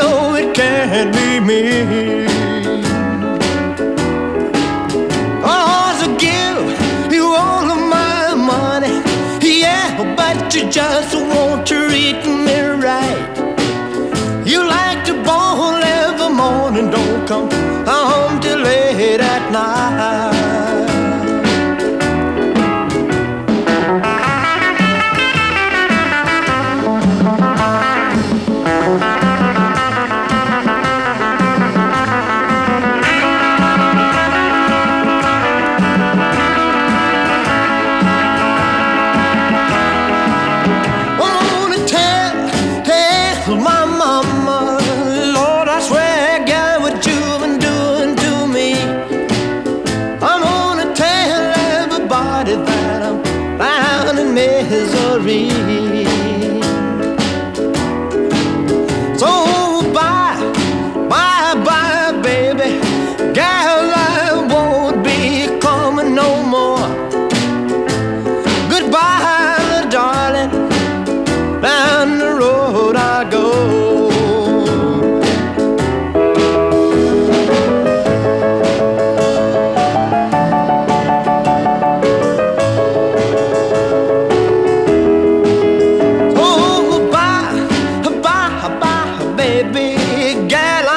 know it can't be me. I give you all of my money, yeah, but you just want to treat me right. You like to ball every morning, don't come home till late at night. My mama, Lord, I swear, God, what you've been doing to me. I'm gonna tell everybody that I'm down in misery. So bye, bye, bye, baby, girl, I won't be coming no more. Goodbye, darling, down the road I go. Oh, bye, bye, bye, baby, girl,